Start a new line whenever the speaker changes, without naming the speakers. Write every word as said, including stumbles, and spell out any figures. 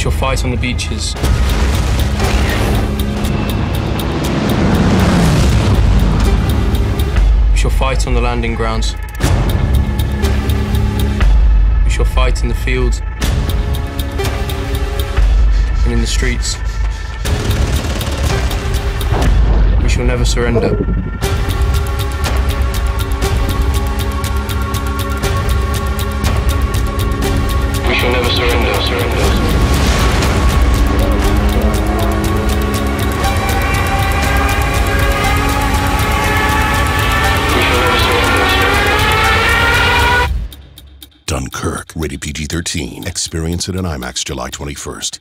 shall fight on the beaches. We shall fight on the landing grounds. We shall fight in the fields and in the streets. We shall never surrender. We shall never surrender, surrender.
Dunkirk, rated P G thirteen. Experience it in IMAX July twenty-first.